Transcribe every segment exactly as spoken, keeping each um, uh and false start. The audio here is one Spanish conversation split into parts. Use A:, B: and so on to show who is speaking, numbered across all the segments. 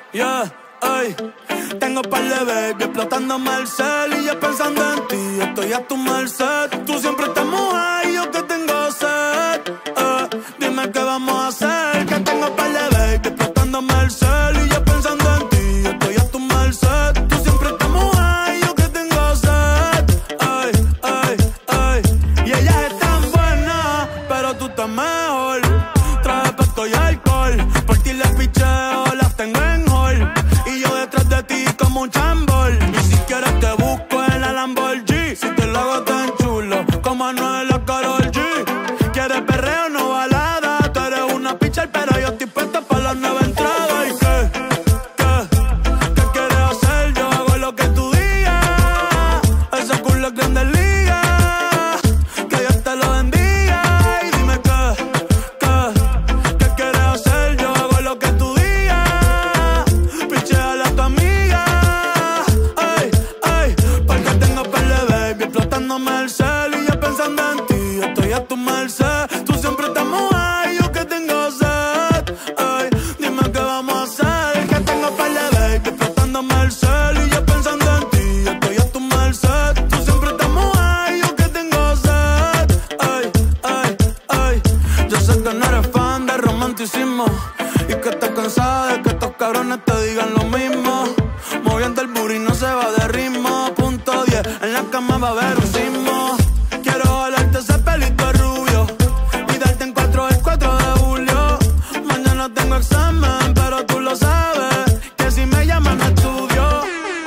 A: Yeah, ay. Tengo par de baby explotándome el cel y yo pensando en ti, estoy a tu merced. Tú siempre estás mojada y yo que tengo sed. Eh, dime qué vamos a hacer, que tengo par de baby explotándome el cel y yo pensando en ti, estoy a tu merced. Tú siempre estás mojada y yo que tengo sed. Ay, ay, ay. Y ellas están buenas, pero tú estás mejor. Trae pesco y alcohol, por ti les picheo, las tengo en hall. Y yo detrás de ti como un chambol. Y si quieres te busco en la Lamborghini. Si te lo hago tan chulo como Anuel o Karol G. ¿Quieres perreo no balada? Tú eres una pitcher pero yo estoy puesta para las nueve entradas. ¿Y qué? ¿Qué? ¿Qué quieres hacer? Yo hago lo que tú digas. Ese culo es grande liga. Que Dios te lo bendiga. Y dime qué, qué, qué quieres hacer? Yo hago lo que tú digas. Picheale a tu amiga. Ay, ay, porque tengo par de baby explotándome el cel y yo pensando en ti, estoy a tu merced. Tú siempre estás mojada y yo que tengo sed. Ay, dime qué vamos a hacer, que tengo par de baby explotándome el cel y yo pensando en ti, estoy a tu merced. Tú siempre estás mojada y yo que tengo sed. Ay, ay, ay. Yo sé que no eres fan de romanticismo y que estás cansada de que estos cabrones te digan lo mismo. Moviendo el booty no se va de ritmo. Punto diez, en la cama va a haber un sismo. Quiero jalarte ese pelito rubio y darte en cuatro el cuatro de julio. Mañana tengo examen, pero tú lo sabes, que si me llaman no estudio.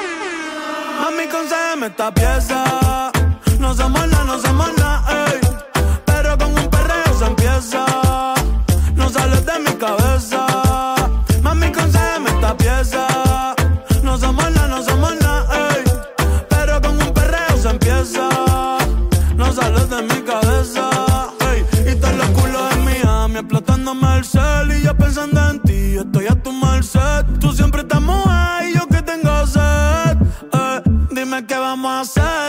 A: Mami, concédeme esta pieza. No somos nada, no somos nada, ey. Pero con un perreo se empieza. No sales de mi cabeza. Mami, concédeme esta pieza. No somos nada, no somos nada, ey. Pero con un perreo se empieza. No sales de mi cabeza, ey. Y todos los culos en Miami explotándome el cel y yo pensando en ti, estoy a tu merced. Tú siempre estás mojada y yo que tengo sed. Eh, dime qué vamos a hacer.